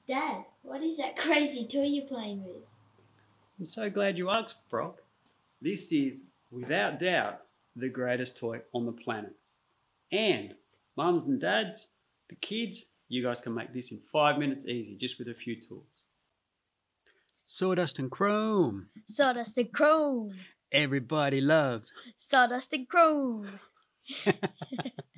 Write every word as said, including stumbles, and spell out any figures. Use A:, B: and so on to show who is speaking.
A: Dad, what is that crazy toy you're playing with?
B: I'm so glad you asked, Brock. This is, without doubt, the greatest toy on the planet. And, mums and dads, the kids, you guys can make this in five minutes easy, just with a few tools. Sawdust and chrome.
A: Sawdust and chrome.
B: Everybody loves.
A: Sawdust and chrome.